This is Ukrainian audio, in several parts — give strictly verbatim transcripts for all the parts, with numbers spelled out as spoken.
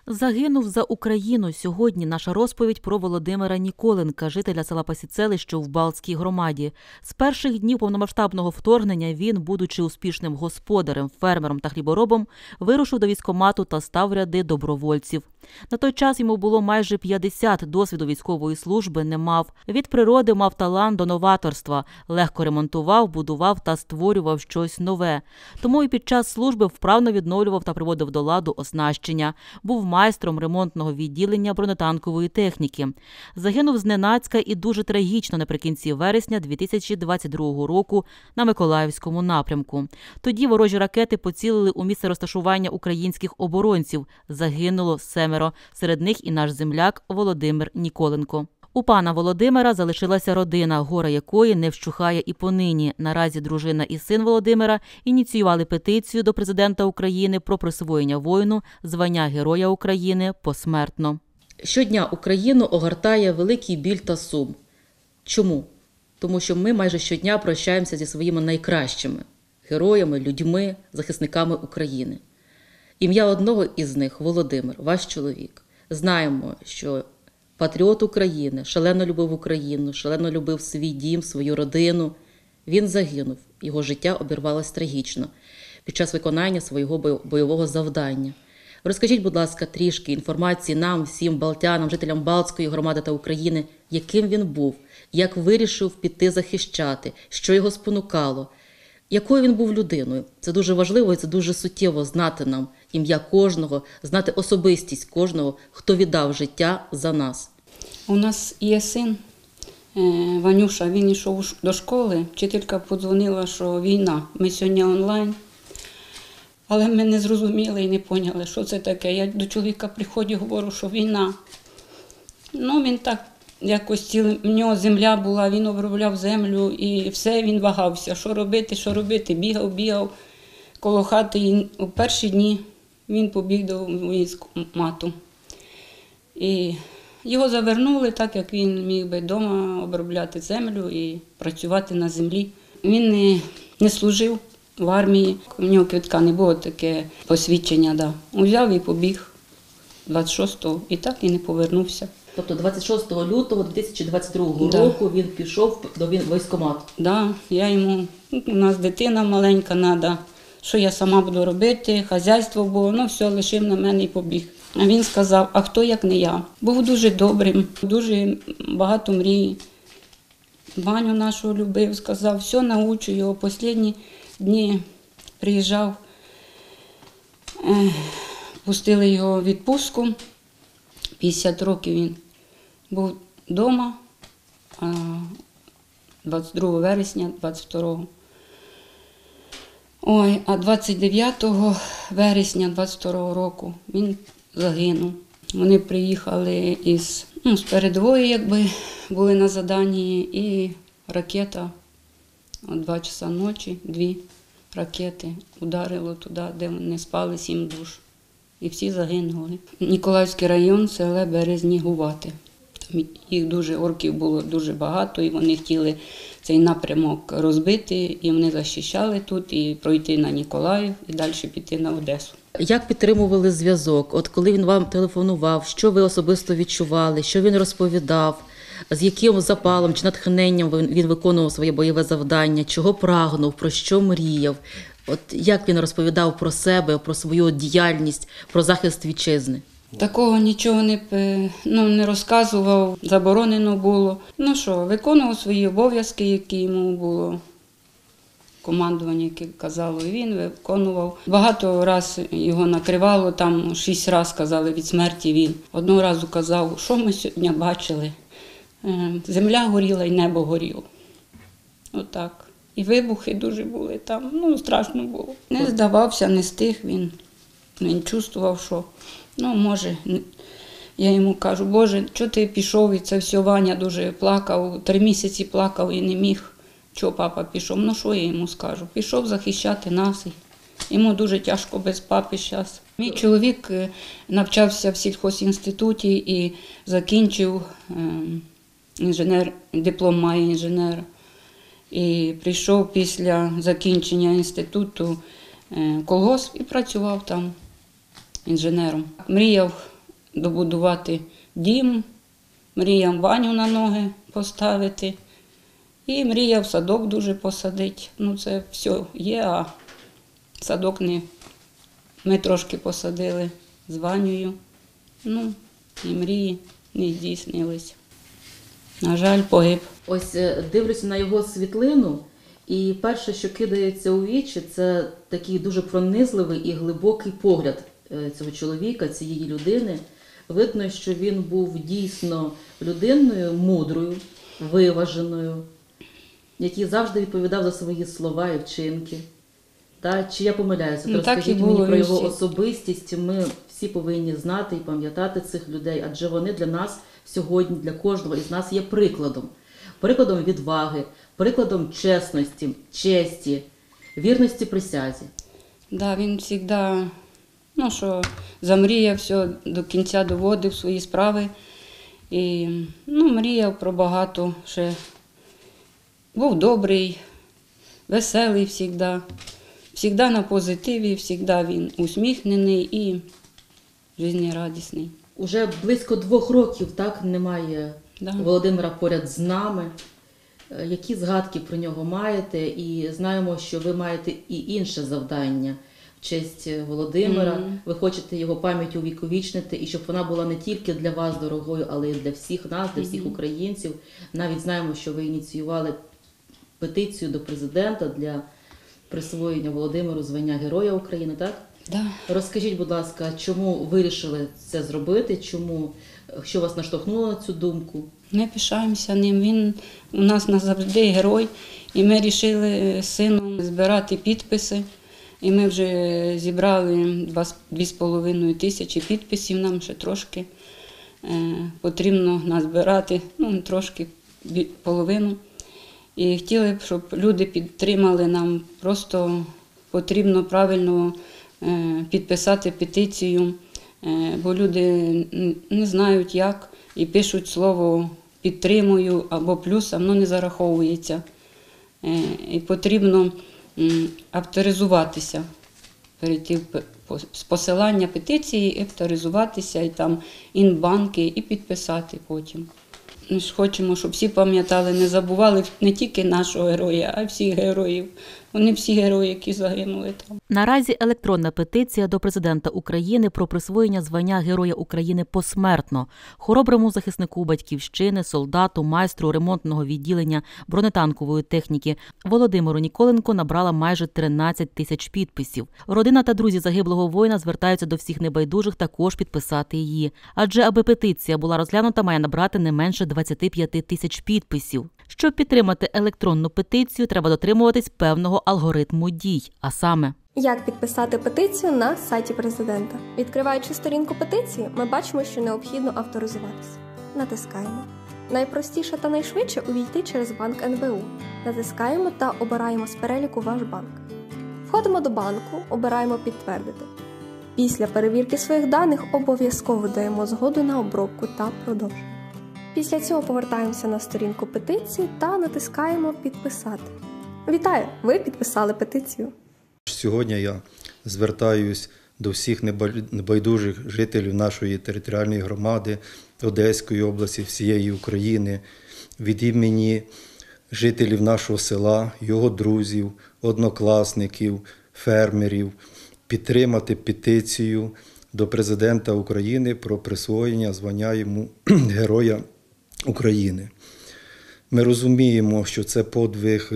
Загинув за Україну. Сьогодні наша розповідь про Володимира Ніколенка, жителя села Пасіцели, що в Балтській громаді. З перших днів повномасштабного вторгнення він, будучи успішним господарем, фермером та хліборобом, вирушив до військкомату та став в ряди добровольців. На той час йому було майже п'ятдесят, досвіду військової служби не мав. Від природи мав талант до новаторства, легко ремонтував, будував та створював щось нове. Тому і під час служби вправно відновлював та приводив до ладу оснащення. Був майстром ремонтного відділення бронетанкової техніки. Загинув зненацька і дуже трагічно наприкінці вересня дві тисячі двадцять другого року на Миколаївському напрямку. Тоді ворожі ракети поцілили у місце розташування українських оборонців. Загинуло семеро. Серед них і наш земляк Володимир Ніколенко. У пана Володимира залишилася родина, горе якої не вщухає і понині. Наразі дружина і син Володимира ініціювали петицію до президента України про присвоєння воїну звання Героя України посмертно. Щодня Україну огортає великий біль та сум. Чому? Тому що ми майже щодня прощаємося зі своїми найкращими героями, людьми, захисниками України. Ім'я одного із них – Володимир, ваш чоловік. Знаємо, що патріот України, шалено любив Україну, шалено любив свій дім, свою родину. Він загинув, його життя обірвалося трагічно під час виконання свого бойового завдання. Розкажіть, будь ласка, трішки інформації нам, всім балтянам, жителям Балтської громади та України, яким він був, як вирішив піти захищати, що його спонукало, якою він був людиною. Це дуже важливо і це дуже суттєво знати нам ім'я кожного, знати особистість кожного, хто віддав життя за нас. У нас є син Ванюша, він йшов до школи, вчителька подзвонила, що війна, ми сьогодні онлайн. Але ми не зрозуміли і не поняли, що це таке. Я до чоловіка приходжу, говорю, що війна. Ну, він так, якось ціли, в нього земля була, він обробляв землю і все, він вагався, що робити, що робити. Бігав, бігав коло хати. І у перші дні він побіг до військкомату. І його завернули, так як він міг би вдома обробляти землю і працювати на землі. Він не, не служив в армії, у нього квитка не було, таке посвідчення. Да. Узяв і побіг двадцять шостого і так і не повернувся. Тобто двадцять шостого лютого дві тисячі двадцять другого Да. року він пішов до військкомату? Так, да, я йому, у нас дитина маленька, треба, що я сама буду робити, хазяйство було, ну все, лишив на мене і побіг. А він сказав, а хто як не я? Був дуже добрим, дуже багато мрій. Ваню нашого любив, сказав, все научу його. Останні дні приїжджав, пустили його в відпустку, п'ятдесят років він був вдома, двадцять другого вересня двадцять второго. Ой, а двадцять дев'ятого вересня двадцять второго року він загинув. Вони приїхали із, ну, з передової, якби, були на заданні, і ракета о два часа ночі, дві ракети ударило туди, де вони спали, сім душ. І всі загинули. Ніколаївський район, село Березнігувати. Там їх дуже, орків було дуже багато, і вони хотіли цей напрямок розбити, і вони захищали тут, і пройти на Ніколаїв, і далі піти на Одесу. Як підтримували зв'язок? От коли він вам телефонував, що ви особисто відчували, що він розповідав, з яким запалом чи натхненням він виконував своє бойове завдання, чого прагнув, про що мріяв? От як він розповідав про себе, про свою діяльність, про захист вітчизни? Такого нічого не, ну, не розказував, заборонено було. Ну що, виконував свої обов'язки, які йому було командування, яке казало, і він виконував. Багато разів його накривало, там шість разів казали від смерті він. Одного разу казав, що ми сьогодні бачили. Земля горіла і небо горіло. Отак. І вибухи дуже були там, ну страшно було. Не здавався, не стих він. Він чувствував, що, ну може, я йому кажу, Боже, чого ти пішов, і це все, Ваня дуже плакав, три місяці плакав і не міг. Чого папа пішов? Ну що я йому скажу? Пішов захищати нас. Йому дуже тяжко без папи зараз. Мій чоловік навчався в сільхозінституті і закінчив інженер, диплом має інженера. І прийшов після закінчення інституту в колгосп і працював там інженером. Мріяв добудувати дім, мріяв Ваню на ноги поставити і мріяв садок дуже посадити. Ну це все є, а садок не. Ми трошки посадили з Ванею, ну і мрії не здійснились. На жаль, погиб. Ось е, дивлюся на його світлину, і перше, що кидається у вічі, це такий дуже пронизливий і глибокий погляд е, цього чоловіка, цієї людини. Видно, що він був дійсно людиною мудрою, виваженою, який завжди відповідав за свої слова і вчинки. Та, чи я помиляюся? Ну, так і Розкажіть було, мені про його всі. особистість. Ми всі повинні знати і пам'ятати цих людей, адже вони для нас сьогодні, для кожного із нас є прикладом. Прикладом відваги, прикладом чесності, честі, вірності присязі. Да, він завжди, ну що, замріяв, все до кінця доводив свої справи. І, ну, мріяв про багато ще. Був добрий, веселий завжди. Завжди на позитиві, завжди він усміхнений і життєрадісний. Уже близько двох років так немає Да. Володимира поряд з нами. Е, Які згадки про нього маєте? І знаємо, що ви маєте і інше завдання в честь Володимира. Мгм. Ви хочете його пам'ять увіковічнити, і щоб вона була не тільки для вас дорогою, але й для всіх нас, для всіх українців. Навіть знаємо, що ви ініціювали петицію до президента для присвоєння Володимиру звання Героя України, так? Да. Розкажіть, будь ласка, чому вирішили це зробити? Чому, що вас наштовхнуло на цю думку? Ми пишаємося ним. Він у нас назавжди герой. І ми вирішили з сином збирати підписи. І ми вже зібрали дві з половиною тисячі підписів. Нам ще трошки е, потрібно назбирати, ну, трошки бі- половину. І хотіли б, щоб люди підтримали нам. Просто потрібно правильно е, підписати петицію, е, бо люди н- не знають як і пишуть слово «підтримую» або «плюс», а воно не зараховується. Е, І потрібно м, авторизуватися, перейти в п- по- з посилання петиції, авторизуватися, і там інбанки, і підписати потім. Ми ж хочемо, щоб всі пам'ятали, не забували не тільки нашого героя, а й всіх героїв. Вони всі герої, які загинули там. Наразі електронна петиція до президента України про присвоєння звання Героя України посмертно хороброму захиснику батьківщини, солдату, майстру ремонтного відділення бронетанкової техніки Володимиру Ніколенку набрала майже тринадцять тисяч підписів. Родина та друзі загиблого воїна звертаються до всіх небайдужих також підписати її. Адже аби петиція була розглянута, має набрати не менше двадцять п'ять тисяч підписів. Щоб підтримати електронну петицію, треба дотримуватись певного алгоритму дій, а саме Як підписати петицію на сайті президента? Відкриваючи сторінку петиції, ми бачимо, що необхідно авторизуватися. Натискаємо. Найпростіше та найшвидше увійти через банк ен бе у. Натискаємо та обираємо з переліку ваш банк. Входимо до банку, обираємо «Підтвердити». Після перевірки своїх даних обов'язково даємо згоду на обробку та «Продовж». Після цього повертаємося на сторінку петиції та натискаємо «Підписати». Вітаю! Ви підписали петицію. Сьогодні я звертаюсь до всіх небайдужих жителів нашої територіальної громади, Одеської області, всієї України, від імені жителів нашого села, його друзів, однокласників, фермерів, підтримати петицію до президента України про присвоєння звання йому Героя України. Ми розуміємо, що це подвиг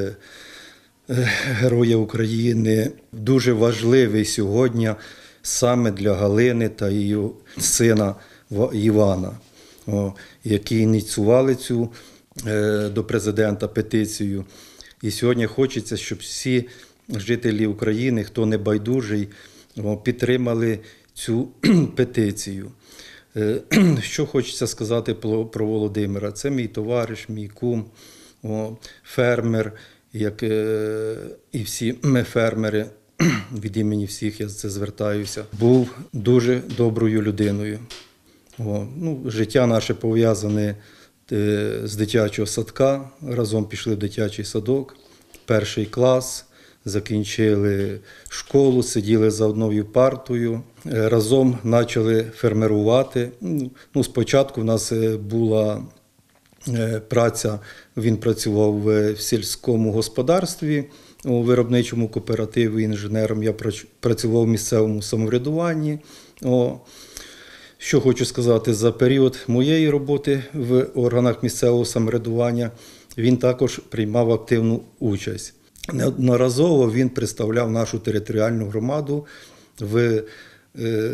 Героя України дуже важливий сьогодні саме для Галини та її сина Івана, які ініціювали цю до президента петицію. І сьогодні хочеться, щоб всі жителі України, хто не байдужий, підтримали цю петицію. Що хочеться сказати про Володимира? Це мій товариш, мій кум, фермер, як і всі ми фермери, від імені всіх я це звертаюся, був дуже доброю людиною. О, ну, життя наше пов'язане з дитячого садка, разом пішли в дитячий садок, перший клас, закінчили школу, сиділи за одною партою, разом почали фермерувати. Ну, спочатку в нас була праця, він працював в сільському господарстві, у виробничому кооперативі інженером, я працював в місцевому самоврядуванні. О, що хочу сказати, за період моєї роботи в органах місцевого самоврядування він також приймав активну участь. Неодноразово він представляв нашу територіальну громаду в, е,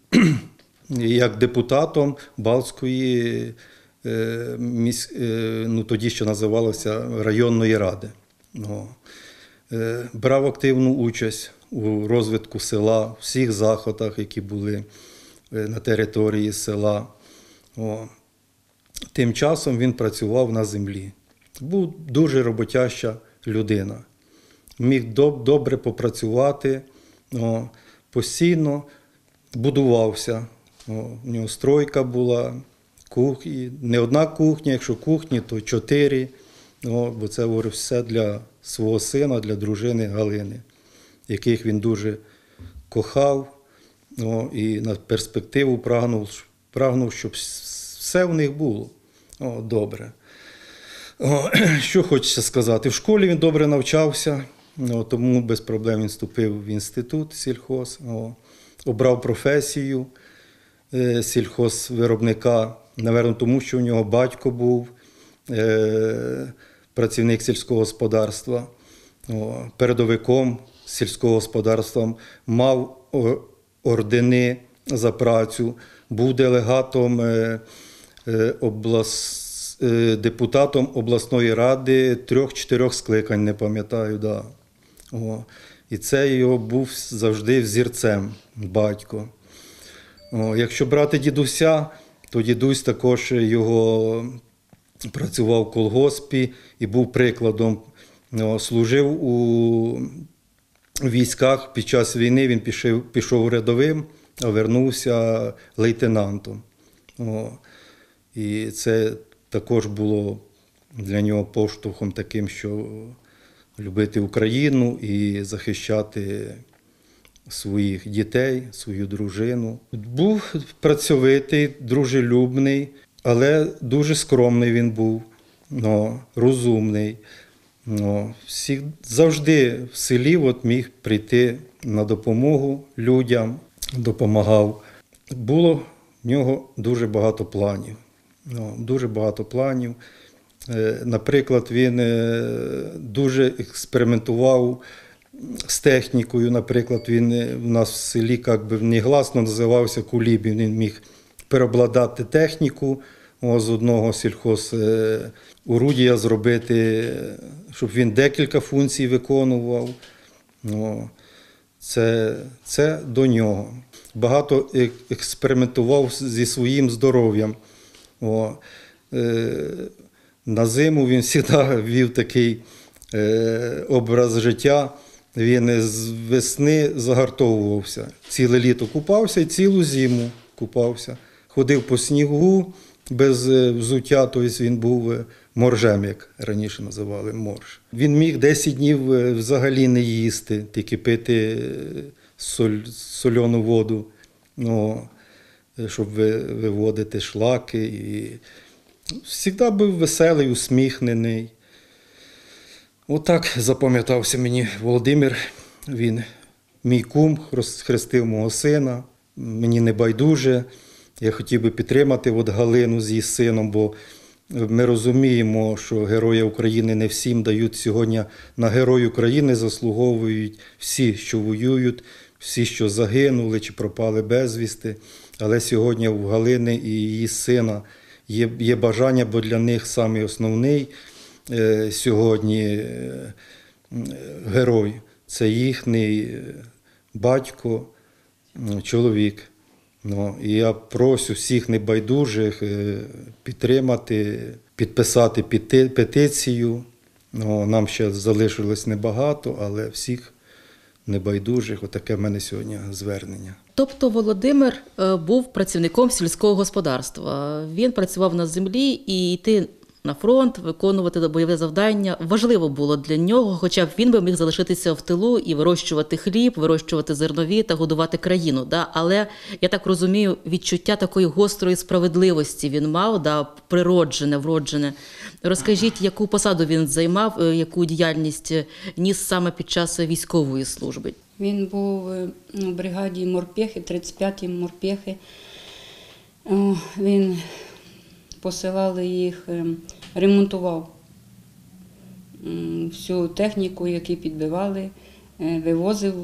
як депутатом Балтської, е, місь, е, ну, тоді ще називалося районної ради. О. Е, брав активну участь у розвитку села, в всіх заходах, які були на території села. О. Тим часом він працював на землі. Був дуже роботяща людина. Міг добре попрацювати, о, постійно будувався. О, у нього стройка була, кухні, не одна кухня, якщо кухні, то чотири. О, бо це говорив все для свого сина, для дружини Галини, яких він дуже кохав. О, і на перспективу прагнув, прагнув, щоб все в них було о, добре. О, що хочеться сказати? В школі він добре навчався, о, тому без проблем він вступив в інститут сільхоз, о, обрав професію е, сільхозвиробника, напевно, тому що у нього батько був е, працівник сільського господарства, о, передовиком сільського господарства, мав о, ордени за працю, був делегатом, е, е, облас, е, депутатом обласної ради трьох-чотирьох скликань, не пам'ятаю. Да. О, і це його був завжди взірцем, батько. О, якщо брати дідуся, то дідусь також його працював в колгоспі і був прикладом. О, служив у військах під час війни, він пішов, пішов рядовим, а вернувся лейтенантом. О, і це також було для нього поштовхом таким, що любити Україну і захищати своїх дітей, свою дружину. Був працьовитий, дружелюбний, але дуже скромний він був, о, розумний. Ну, всі, завжди в селі от міг прийти на допомогу людям, допомагав. Було в нього дуже багато планів. Ну, дуже багато планів. Е, наприклад, він е, дуже експериментував з технікою. Наприклад, він е, в нас в селі як би негласно називався кулібін. Він міг переобладати техніку, о, з одного сільхозорудія зробити, щоб він декілька функцій виконував. О, це, це до нього. Багато експериментував зі своїм здоров'ям. О, е, на зиму він завжди вів такий е, образ життя. Він з весни загартовувався. Ціле літо купався і цілу зиму купався. Ходив по снігу без взуття, тобто він був моржем, як раніше називали, морж. Він міг десять днів взагалі не їсти, тільки пити соль, соляну воду, ну, щоб виводити шлаки. І завжди був веселий, усміхнений. Отак запам'ятався мені Володимир. Він мій кум, хрестив мого сина, мені не байдуже. Я хотів би підтримати от Галину з її сином, бо ми розуміємо, що Герої України не всім дають сьогодні. На Герой України заслуговують всі, що воюють, всі, що загинули чи пропали безвісти. Але сьогодні у Галини і її сина є, є бажання, бо для них самий основний е, сьогодні е, герой – це їхній батько, чоловік. Ну, і я прошу всіх небайдужих підтримати, підписати петицію. Ну, нам ще залишилось небагато, але всіх небайдужих, отаке в мене сьогодні звернення. Тобто Володимир був працівником сільського господарства. Він працював на землі, і ти на фронт, виконувати бойове завдання. Важливо було для нього, хоча б він би міг залишитися в тилу і вирощувати хліб, вирощувати зернові та годувати країну. Да? Але, я так розумію, відчуття такої гострої справедливості він мав, да? Природжене, вроджене. Розкажіть, яку посаду він займав, яку діяльність ніс саме під час військової служби? Він був у бригаді морпехи, тридцять п'ятій морпехи. О, він посилали їх, ремонтував всю техніку, яку підбивали, вивозив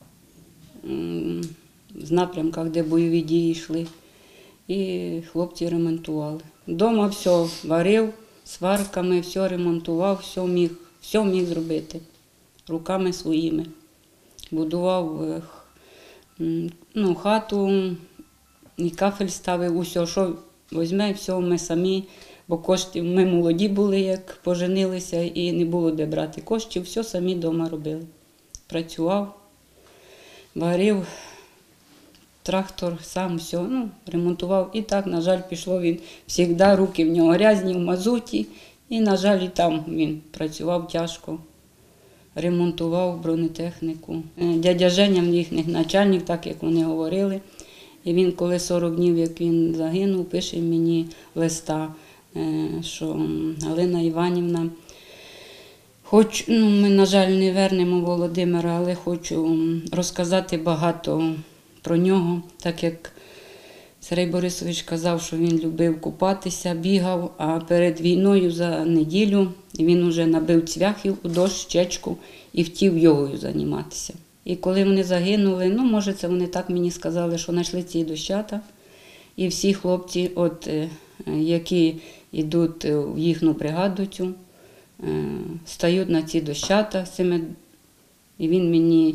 з напрямках, де бойові дії йшли. І хлопці ремонтували. Вдома все варив, сварками, все ремонтував, все міг, все міг зробити руками своїми. Будував ну, хату, і кафель ставив, усе, що візьме, все ми самі, бо коштів, ми молоді були, як поженилися, і не було де брати коштів, все самі вдома робили. Працював, варив, трактор сам все, ну, ремонтував. І так, на жаль, пішло він, завжди руки в нього грязні, в мазуті, і, на жаль, і там він працював тяжко. Ремонтував бронетехніку. Дядя Женя, їхній начальник, так як вони говорили. І він, коли сорок днів, як він загинув, пише мені листа, що Галина Іванівна, хоч, ну, ми, на жаль, не вернемо Володимира, але хочу розказати багато про нього, так як Сергій Борисович казав, що він любив купатися, бігав, а перед війною за неділю він вже набив цвяхів у дощ, чечку і втів йогою займатися. І коли вони загинули, ну, може, це вони так мені сказали, що знайшли ці дощата, і всі хлопці, от, які йдуть в їхню бригаду цю, стають на ці дощата, і він мені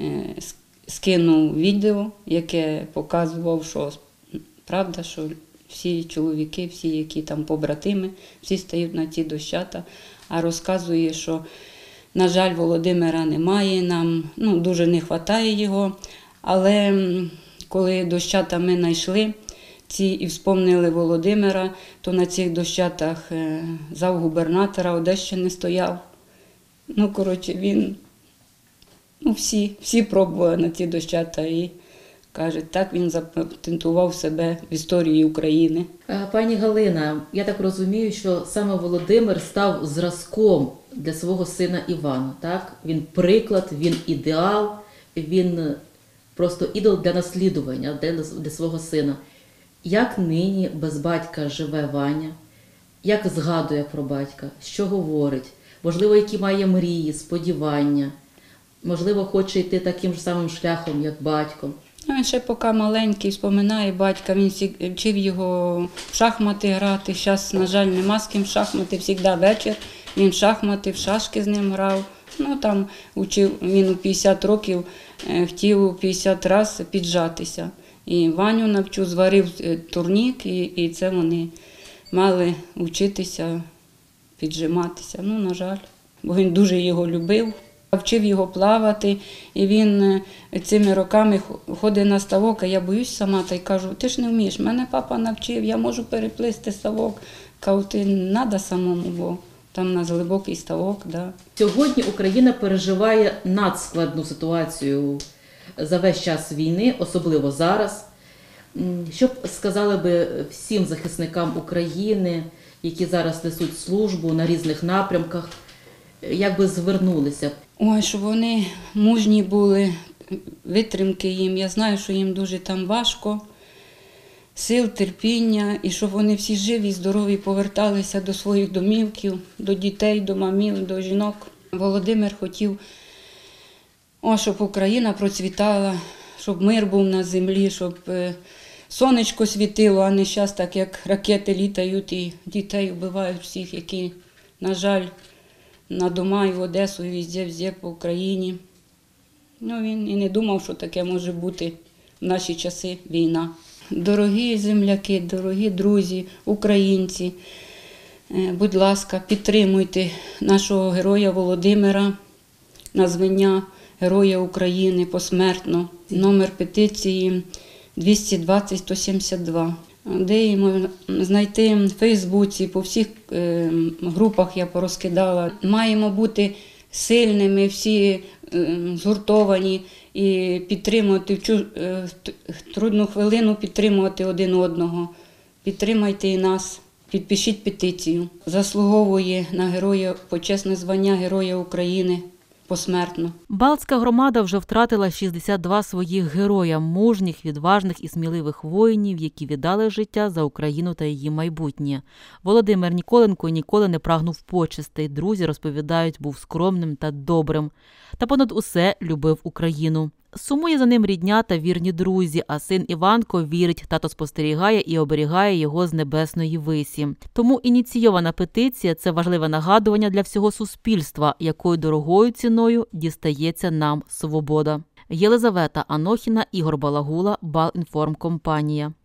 скинув відео, яке показував, що правда, що всі чоловіки, всі, які там побратими, всі стають на ці дощата, а розказує, що, на жаль, Володимира немає, нам ну, дуже не вистачає його, але коли дощата ми знайшли, ці і вспомнили Володимира, то на цих дощатах завгубернатора Одещини стояв. Ну, коротше, він, ну, всі, всі пробували на ці дощата і каже, так він запатентував себе в історії України. Пані Галина, я так розумію, що саме Володимир став зразком для свого сина Івана, так? Він приклад, він ідеал, він просто ідол для наслідування, для, для свого сина. Як нині без батька живе Ваня? Як згадує про батька? Що говорить? Можливо, які має мрії, сподівання? Можливо, хоче йти таким ж самим шляхом, як батько? Він ще поки маленький, вспоминає батька, він вчив його в шахмати грати. Зараз, на жаль, нема з ким в шахмати, завжди вечір. Він в шахмати, в шашки з ним грав. Ну, там учив, він у п'ятдесят років хотів у п'ятдесят разів піджатися. І Ваню навчив, зварив турнік, і, і це вони мали вчитися піджиматися. Ну, на жаль, бо він дуже його любив. Вчив його плавати, і він цими роками ходить на ставок, а я боюсь сама, та й кажу, ти ж не вмієш, мене папа навчив, я можу переплисти ставок. Кажу, ти не треба самому, бо там у нас глибокий ставок. Да. Сьогодні Україна переживає надскладну ситуацію за весь час війни, особливо зараз. Що б сказали би всім захисникам України, які зараз несуть службу на різних напрямках, як би звернулися? Ой, щоб вони мужні були, витримки їм. Я знаю, що їм дуже там важко, сил, терпіння, і щоб вони всі живі, здорові поверталися до своїх домівків, до дітей, до мамів, до жінок. Володимир хотів, о, щоб Україна процвітала, щоб мир був на землі, щоб сонечко світило, а не зараз так, як ракети літають і дітей вбивають всіх, які, на жаль, на дома і в Одесу, і везде-везде по Україні. Ну, він і не думав, що таке може бути в наші часи війна. Дорогі земляки, дорогі друзі, українці, будь ласка, підтримуйте нашого героя Володимира на звання Героя України посмертно. Номер петиції двісті двадцять сто сімдесят два. Де її можна знайти в Фейсбуці, по всіх е, групах я порозкидала. Маємо бути сильними, всі е, згуртовані і підтримувати в, чу, е, в трудну хвилину підтримувати один одного. Підтримайте і нас, підпишіть петицію. Заслуговує на героя, почесне звання Героя України посмертно. Балтська громада вже втратила шістдесят два своїх героя – мужніх, відважних і сміливих воїнів, які віддали життя за Україну та її майбутнє. Володимир Ніколенко ніколи не прагнув почестей. Друзі розповідають, був скромним та добрим. Та понад усе любив Україну. Сумує за ним рідня та вірні друзі, а син Іванко вірить, тато спостерігає і оберігає його з небесної висі. Тому ініційована петиція – це важливе нагадування для всього суспільства, якою дорогою ціною дістається нам свобода. Єлизавета Анохіна, Ігор Балагула, Балінформкомпанія.